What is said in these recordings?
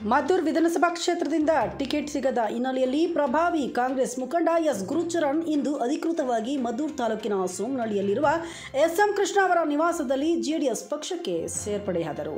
ಮದ್ದೂರು ವಿಧಾನಸಭಾ ಕ್ಷೇತ್ರದಿಂದ ಟಿಕೆಟ್ ಸಿಗದ ಹಿನ್ನೆಲೆಯಲ್ಲಿ ಪ್ರಭಾವಿ ಕಾಂಗ್ರೆಸ್ ಮುಖಂಡ ಎಸ್ ಗುರುಚರಣ್ ಇಂದು ಅಧಿಕೃತವಾಗಿ ಮದ್ದೂರು ತಾಲೂಕಿನ ಸೋಮನಹಳ್ಳಿಯಲ್ಲಿರುವ ಎಸ್.ಎಂ. ಕೃಷ್ಣ ಅವರ ನಿವಾಸದಲ್ಲಿ ಜೆಡಿಎಸ್ ಪಕ್ಷಕ್ಕೆ ಸೇರ್ಪಡೆಯಾದರು.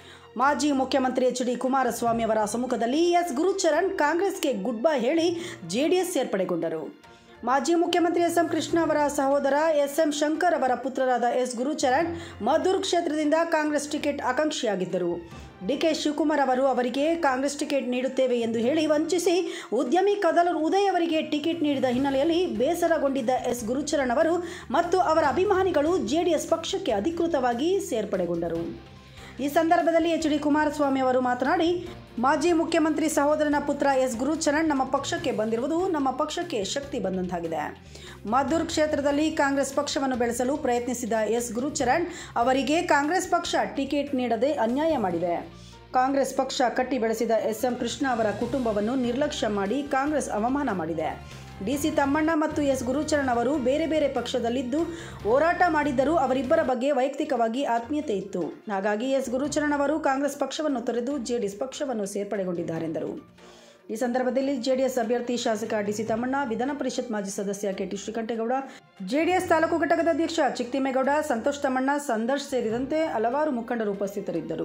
ಮಾಜಿ ಮುಖ್ಯಮಂತ್ರಿ ಎಚ್.ಡಿ. ಕುಮಾರಸ್ವಾಮಿ ಅವರ ಸಮ್ಮುಖದಲ್ಲಿ ಎಸ್ ಗುರುಚರಣ್ ಕಾಂಗ್ರೆಸ್ಗೆ ಗುಡ್ ಬೈ ಹೇಳಿ ಜೆಡಿಎಸ್ ಸೇರ್ಪಡೆಗೊಂಡರು. ಮಾಜಿ ಮುಖ್ಯಮಂತ್ರಿ ಎಸ್.ಎಂ. ಕೃಷ್ಣ ಅವರ ಸಹೋದರ ಎಸ್.ಎಂ. ಶಂಕರ್ ಅವರ ಪುತ್ರರಾದ ಎಸ್ ಗುರುಚರಣ್ ಮದ್ದೂರು ಕ್ಷೇತ್ರದಿಂದ ಕಾಂಗ್ರೆಸ್ ಟಿಕೆಟ್ ಆಕಾಂಕ್ಷಿಯಾಗಿದ್ದರು. ಡಿ.ಕೆ. ಶಿವಕುಮಾರ್ ಅವರು ಅವರಿಗೆ ಕಾಂಗ್ರೆಸ್ ಟಿಕೆಟ್ ನೀಡುತ್ತೇವೆ ಎಂದು ಹೇಳಿ ವಂಚಿಸಿ ಉದ್ಯಮಿ ಕದಲೂರು ಉದಯ್ ಅವರಿಗೆ ಟಿಕೆಟ್ ನೀಡಿದ ಹಿನ್ನೆಲೆಯಲ್ಲಿ ಬೇಸರಗೊಂಡಿದ್ದ ಎಸ್ ಗುರುಚರಣ್ ಅವರು ಮತ್ತು ಅವರ ಅಭಿಮಾನಿಗಳು ಜೆಡಿಎಸ್ ಪಕ್ಷಕ್ಕೆ ಅಧಿಕೃತವಾಗಿ ಸೇರ್ಪಡೆಗೊಂಡರು. ಈ ಸಂದರ್ಭದಲ್ಲಿ ಎಚ್.ಡಿ. ಕುಮಾರಸ್ವಾಮಿ ಅವರು ಮಾತನಾಡಿ, ಮಾಜಿ ಮುಖ್ಯಮಂತ್ರಿ ಸಹೋದರನ ಪುತ್ರ ಎಸ್ ಗುರುಚರಣ್ ನಮ್ಮ ಪಕ್ಷಕ್ಕೆ ಬಂದಿರುವುದು ನಮ್ಮ ಪಕ್ಷಕ್ಕೆ ಶಕ್ತಿ ಬಂದಂತಾಗಿದೆ. ಮದ್ದೂರು ಕ್ಷೇತ್ರದಲ್ಲಿ ಕಾಂಗ್ರೆಸ್ ಪಕ್ಷವನ್ನು ಬೆಳೆಸಲು ಪ್ರಯತ್ನಿಸಿದ ಎಸ್ ಗುರುಚರಣ್ ಅವರಿಗೆ ಕಾಂಗ್ರೆಸ್ ಪಕ್ಷ ಟಿಕೆಟ್ ನೀಡದೆ ಅನ್ಯಾಯ ಮಾಡಿದೆ. ಕಾಂಗ್ರೆಸ್ ಪಕ್ಷ ಕಟ್ಟಿ ಬೆಳೆಸಿದ ಎಸ್.ಎಂ. ಕೃಷ್ಣ ಅವರ ಕುಟುಂಬವನ್ನು ನಿರ್ಲಕ್ಷ್ಯ ಮಾಡಿ ಕಾಂಗ್ರೆಸ್ ಅವಮಾನ ಮಾಡಿದೆ. ಡಿ.ಸಿ. ತಮ್ಮಣ್ಣ ಮತ್ತು ಎಸ್ ಗುರುಚರಣ್ ಅವರು ಬೇರೆ ಬೇರೆ ಪಕ್ಷದಲ್ಲಿದ್ದು ಹೋರಾಟ ಮಾಡಿದ್ದರೂ ಅವರಿಬ್ಬರ ಬಗ್ಗೆ ವೈಯಕ್ತಿಕವಾಗಿ ಆತ್ಮೀಯತೆ ಇತ್ತು. ಹಾಗಾಗಿ ಎಸ್ ಗುರುಚರಣ್ ಅವರು ಕಾಂಗ್ರೆಸ್ ಪಕ್ಷವನ್ನು ತೊರೆದು ಜೆಡಿಎಸ್ ಪಕ್ಷವನ್ನು ಸೇರ್ಪಡೆಗೊಂಡಿದ್ದಾರೆಂದರು. ಈ ಸಂದರ್ಭದಲ್ಲಿ ಜೆಡಿಎಸ್ ಅಭ್ಯರ್ಥಿ ಶಾಸಕ ಡಿ.ಸಿ. ತಮ್ಮಣ್ಣ, ವಿಧಾನ ಪರಿಷತ್ ಮಾಜಿ ಸದಸ್ಯ ಕೆ.ಟಿ. ಶ್ರೀಕಂಠೇಗೌಡ, ಜೆಡಿಎಸ್ ತಾಲೂಕು ಘಟಕದ ಅಧ್ಯಕ್ಷ ಚಿಕ್ತಿಮೇಗೌಡ, ಸಂತೋಷ್ ತಮ್ಮಣ್ಣ, ಸಂದರ್ಶ್ ಸೇರಿದಂತೆ ಹಲವಾರು ಮುಖಂಡರು ಉಪಸ್ಥಿತರಿದ್ದರು.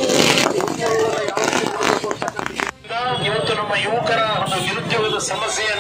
ಇವತ್ತು ನಮ್ಮ ಯುವಕರ ಒಂದು ನಿರುದ್ಯೋಗದ ಸಮಸ್ಯೆ